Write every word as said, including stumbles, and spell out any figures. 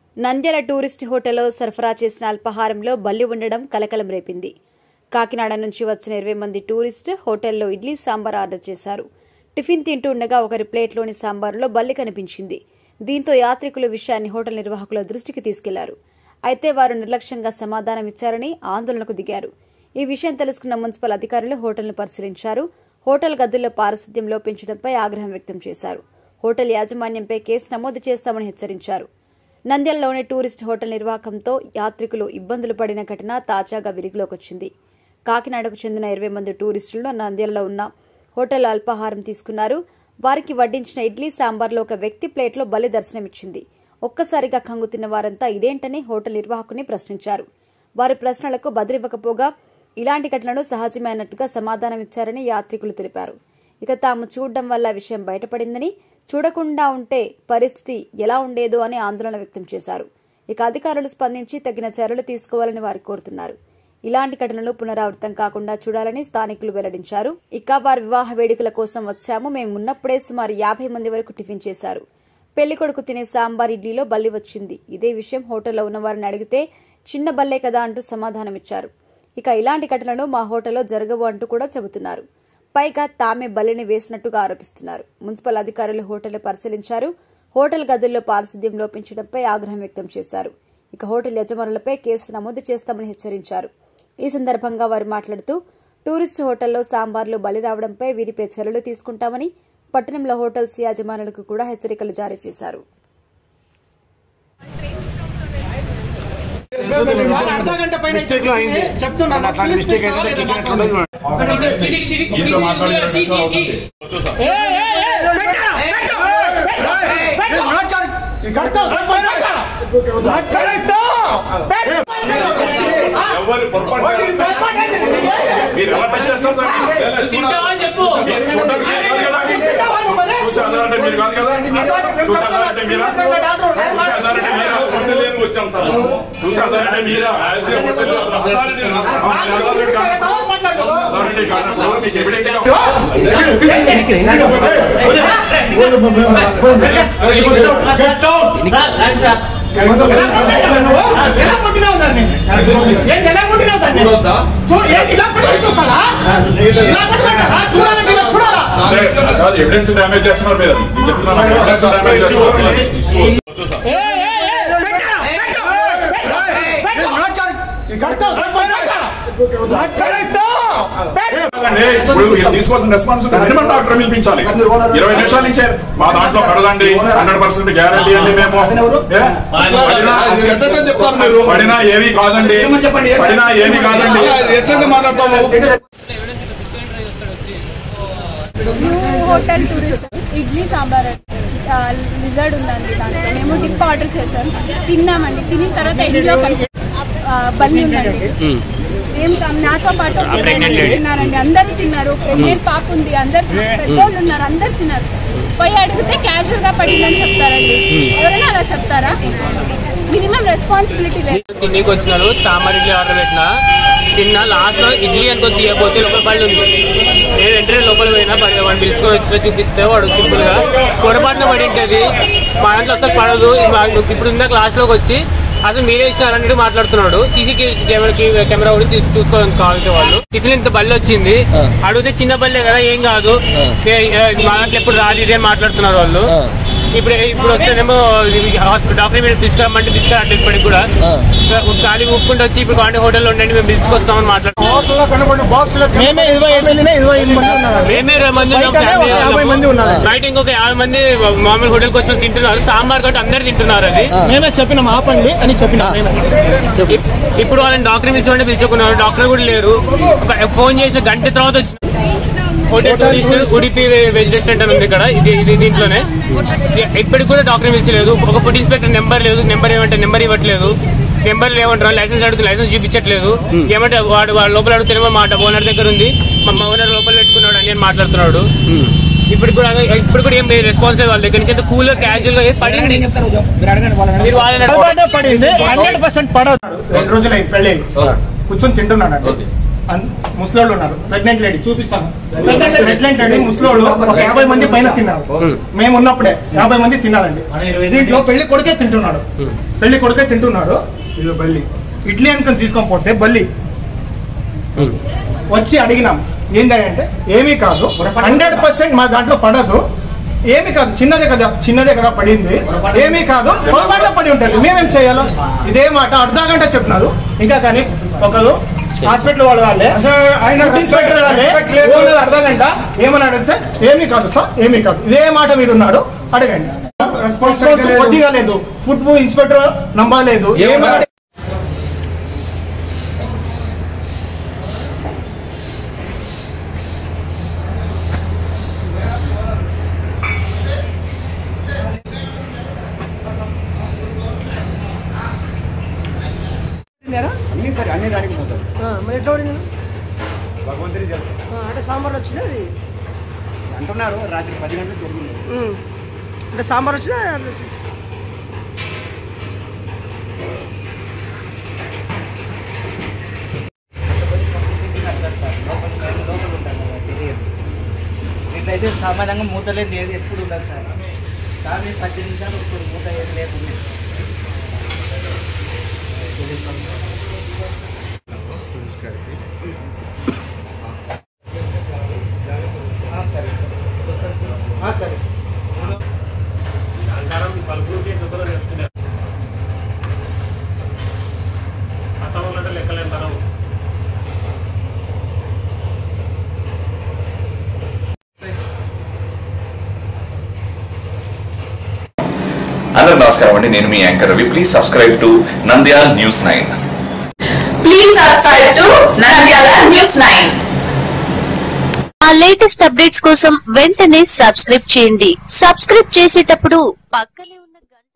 Nandyal tourist హోటల్లో సరఫరా చేసిన అల్పాహారంలో బల్లి ఉండడం కలకలం రేపింది. కాకినాడ నుంచి వచ్చిన ఇరవై మంది టూరిస్ట్ హోటల్లో ఇడ్లీ సాంబార్ ఆర్డర్ చేశారు. టిఫిన్ తింటూ ఉండగా ఒకరి ప్లేట్లోని సాంబార్లో బల్లి కనిపించింది. దీంతో యాత్రికులు విషయాన్ని హోటల్ నిర్వాహకుల దృష్టికి తీసుకెళ్లారు. అయితే వారు నిర్లక్ష్యంగా సమాధానం ఇచ్చారని ఆందోళనకు దిగారు. ఈ విషయం తెలుసుకున్న మున్సిపల్ అధికారులు హోటల్ను పరిశీలించారు. హోటల్ గదుల్లో పారిశుద్ధ్యం లోపించడంపై ఆగ్రహం వ్యక్తం చేశారు. హోటల్ యాజమాన్యంపై కేసు నమోదు చేస్తామని హెచ్చరించారు. నంద్యాలలోని టూరిస్ట్ హోటల్ నిర్వాహకంతో యాత్రికులు ఇబ్బందులు పడిన ఘటన తాజాగా వెలుగులోకొచ్చింది. కాకినాడకు చెందిన ఇరవై మంది టూరిస్టులు నంద్యాలలో ఉన్న హోటల్ అల్పాహారం తీసుకున్నారు. వారికి వడ్డించిన ఇడ్లీ సాంబార్లో ఒక వ్యక్తి ప్లేట్లో బలి దర్శనమిచ్చింది. ఒక్కసారిగా కంగుతిన్న వారంతా ఇదేంటని హోటల్ నిర్వాహకుని ప్రశ్నించారు. వారి ప్రశ్నలకు బదిలివ్వకపోగా ఇలాంటి ఘటనలు సహజమే అన్నట్టుగా సమాధానమిచ్చారని యాత్రికులు తెలిపారు. ఇక తాము చూడడం వల్ల విషయం బయటపడిందని, చూడకుండా ఉంటే పరిస్థితి ఎలా ఉండేదో అని ఆందోళన వ్యక్తం చేశారు. ఇక అధికారులు స్పందించి తగిన చర్యలు తీసుకోవాలని వారు కోరుతున్నారు. ఇలాంటి ఘటనలు పునరావృతం కాకుండా చూడాలని స్థానికులు వెల్లడించారు. ఇక వారి వివాహ వేడుకల కోసం వచ్చాము, మేము ఉన్నప్పుడే సుమారు యాభై మంది వరకు టిఫిన్ చేశారు. పెళ్లి కొడుకు తినే సాంబార్ ఇడ్లీలో బల్లి వచ్చింది. ఇదే విషయం హోటల్లో ఉన్న వారిని అడిగితే చిన్న బల్లే కదా అంటూ సమాధానమిచ్చారు. ఇక ఇలాంటి ఘటనలు మా హోటల్లో జరగవు అంటూ కూడా చెబుతున్నారు. పైగా తామే బల్లిని వేసినట్టుగా ఆరోపిస్తున్నారు. మున్సిపల్ అధికారులు హోటల్ పరిశీలించారు. హోటల్ గదుల్లో పారిశుద్ధ్యం లోపించడంపై ఆగ్రహం వ్యక్తం చేశారు. ఇక హోటల్ యజమానులపై కేసు నమోదు చేస్తామని హెచ్చరించారు. ఈ సందర్భంగా వారు మాట్లాడుతూ టూరిస్ట్ హోటల్లో సాంబార్లు బలి రావడంపై వీరిపై చర్యలు తీసుకుంటామని పట్టణంలో హోటల్స్ యాజమానులకు కూడా హెచ్చరికలు జారీ చేశారు. ఎవిడెన్స్ డ్యామేజ్ చేస్తున్నారు మీరు తీసుకోవాల్సిన రెస్పాన్సిబిలిటీ మినిమం డాక్టర్ పిలిపించాలి. ఇరవై నిమిషాల నుంచే మా దాంట్లో పడదండి, హండ్రెడ్ పర్సెంట్ గ్యారంటీ అండి. మేము పడినా ఏమీ కాదండి, పడినా ఏమీ కాదండి. ఎట్లా మాట్లాడతాము? Hotel tourist idli sambar lizard ఉందండి. దాంట్లో మేము డిప్ ఆర్డర్ చేసాం, తిన్నామండి. తిన్న తర్వాత ఇంట్లో బల్లి ఉందండి. ఏం నాతో పాటు తిన్నారండి, అందరూ తిన్నారు. ప్రెగ్నెంట్ పాప ఉంది, అందరు పెద్దోళ్ళు ఉన్నారు, అందరు తిన్నారు. పోయి అడిగితే క్యాజువల్ గా పడిందని చెప్తారండి. ఎవరైనా అలా చెప్తారా? మినిమం రెస్పాన్సిబిలిటీ లేదు. తిండికి వచ్చినారు, సాంబార్ ఇడ్లీ ఆర్డర్ పెట్టినా తిన్నా. లాస్ట్ లో ఇడ్లీ అనుకో తీయకపోతే లోపల పళ్ళు ఉంది. నేను వెంటనే లోపల పోయినా వాడిని పిలుచుకొని వచ్చినా చూపిస్తే వాడు సింపుల్ గా పొరపాటున పడి ఉంటుంది. మా దాంట్లో అసలు పడదు. ఇప్పుడు ఇందాక లాస్ట్ లోకి వచ్చి అసలు మీరే ఇచ్చినారన్నట్టు మాట్లాడుతున్నాడు. సీసీ కెమెరా కూడా చూసుకోవాలని కావాల్సిన వాళ్ళు. టిఫిన్ ఇంత బల్లి వచ్చింది, అడిగితే చిన్న బల్లే కదా ఏం కాదు, మా దాంట్లో ఎప్పుడు రాదు ఇదే మాట్లాడుతున్నారు వాళ్ళు. ఇప్పుడు ఇప్పుడు వస్తేనేమో డాక్టర్ మీద తీసుకురమ్మంటే తీసుకురాండి. ఇప్పటికి కూడా ఖాళీ ఊపుకుంటూ వచ్చి ఇప్పుడు కాంటే హోటల్లో ఉండండి మేము పిలుచుకొస్తామని మాట్లాడుతున్నాం. బయట ఇంకొక యాభై మంది మామూలు హోటల్కి వచ్చి తింటున్నారు. సాంబార్ కాబట్టి అందరు తింటున్నారు. అది మేమే చెప్పినాం ఆపండి అని చెప్పినా. ఇప్పుడు వాళ్ళని డాక్టర్ పిలిచుకుంటే పిలుచుకున్నారు, డాక్టర్ కూడా లేరు. ఫోన్ చేసిన గంట తర్వాత వచ్చి hotel tourist Udupi veg restaurant అని ఉంది ఇక్కడ, ఇది ఇది దీంట్లోనే. ఇప్పటికి కూడా డాక్టర్ పిలిచలేదు. ఒక ఫుడ్ ఇన్స్పెక్టర్ నెంబర్ లేదు, నెంబర్ ఏమంటే నెంబర్ ఇవ్వట్లేదు. నెంబర్ ఏమంటారు, లైసెన్స్ అడుగుతుంది, లైసెన్స్ చూపించట్లేదు. ఏమంటే వాడు వాడు లోపల అడుగుతున్నామో మాట ఓనర్ దగ్గర ఉంది, మా ఓనర్ లోపల పెట్టుకున్నాడు అని నేను మాట్లాడుతున్నాడు. ఇప్పుడు కూడా ఇప్పుడు కూడా ఏం రెస్పాన్స్ వాళ్ళ దగ్గర నుంచి కూల్ క్యాజువల్ గా పడింది. కూర్చొని తింటున్నాడు. ముసలోళ్ళు ఉన్నారు, ప్రెగ్నెంట్ లేడీ చూపిస్తాను. ప్రెగ్నెంట్ లేడీ ముసలోళ్ళు ఒక యాభై మంది పైన తిన్నారు. మేము ఉన్నప్పుడే యాభై మంది తిన్నారండి. దీంట్లో పెళ్లి కొడుకే తింటున్నాడు, పెళ్లి కొడుకే తింటున్నాడు. ఇది బల్లి ఇడ్లీ అనుకుని తీసుకొని పోతే బల్లి వచ్చి అడిగినాం ఏంటంటే ఏమీ కాదు, హండ్రెడ్ పర్సెంట్ మా దాంట్లో పడదు, ఏమీ కాదు, చిన్నదే కదా చిన్నదే కదా పడింది, ఏమీ కాదు, పొరపాటులో పడి ఉంటుంది, మేమేం చేయాలో ఇదే మాట అర్ధ గంట చెప్తున్నారు. ఇంకా కానీ ఒకరు హాస్పిటల్ వాళ్ళు వాళ్ళే ఇన్స్పెక్టర్ వాళ్ళే అర్ధ గంట ఏమని అడిగితే ఏమీ కాదు సార్, ఏమీ కాదు, ఇదే మాట మీద ఉన్నాడు, అడగండి. రెస్పాన్స్ కొద్దిగా లేదు, ఫుడ్ ఇన్స్పెక్టర్ నమ్మలేదు. ఏమని అన్ని దానికి పోతారు. మరి ఎట్లా పడింది? భగవంతుని తెలుసు. అంటే సాంబార్ వచ్చింది అది అంటున్నారు రాత్రి పది గంటలకు జరిగింది. అంటే సాంబార్ వచ్చిందా? లోపల ఉంటారు కదా, తెలియదు. ఇట్లయితే సామాన్యంగా మూతలేదు, ఏది ఎప్పుడు ఉండదు సార్. కానీ పది నిమిషాలు వస్తుంది, మూత ఏది లేకుండా. సరే సరే సరే అందరూ నమస్కారం అండి, నేను మీ anchor Ravi. Please subscribe to Nandyal news nine. Please subscribe to Nandyala news nine. ఆ లేటెస్ట్ అప్డేట్స్ కోసం వెంటనే సబ్స్క్రైబ్ చేయండి. సబ్స్క్రైబ్ చేసేటప్పుడు పక్కనే ఉన్న